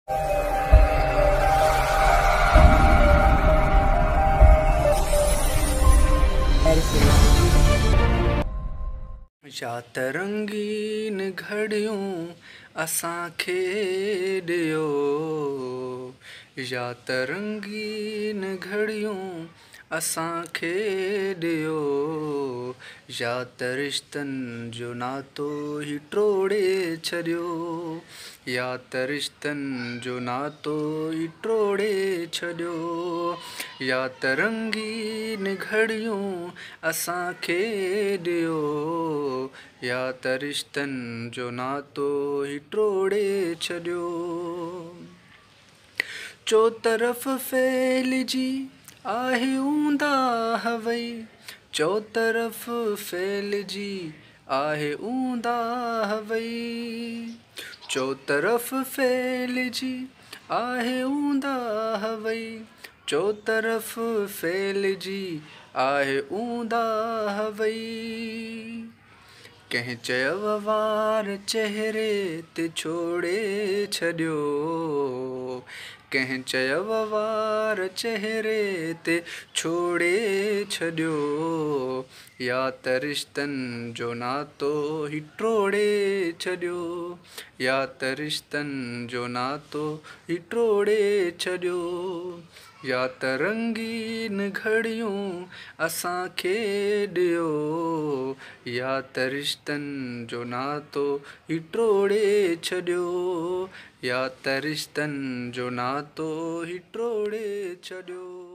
या त रंगीन घड़ियूं असांखे ॾियो, या त रंगीन घड़ियूं असांखे ॾियो, या त रिश्तनि जो नातो ई टोड़े छॾियो, या त रिश्तनि जो नातो ई टोड़े छॾियो, या त रंगीन घड़ियूं असांखे ॾियो, या त रिश्तनि जो नातो ई टोड़े छॾियो। चौतरफ़ फैलिजी आहे ऊंदा हवई, चौतरफ़ फैलिजी आहे ऊंदा हवई, चौतरफ़ फैलिजी आहे ऊंदा हवई, चौतरफ़ फैलिजी आहे ऊंदा हवई। कंहिं चयव वार चहिरे ते छोड़े छॾियो, कंहिं चयव वार चहिरे ते छोड़े छॾियो, या त रिश्तनि जो नातो ई टोड़े छॾियो, या त रिश्तनि जो नातो ई टोड़े छॾियो, या त रंगीन घड़ियूं असांखे ॾियो, या त रिश्तनि जो नातो ई टोड़े छॾियो, या त रिश्तनि जो नातो ई टोड़े छॾियो।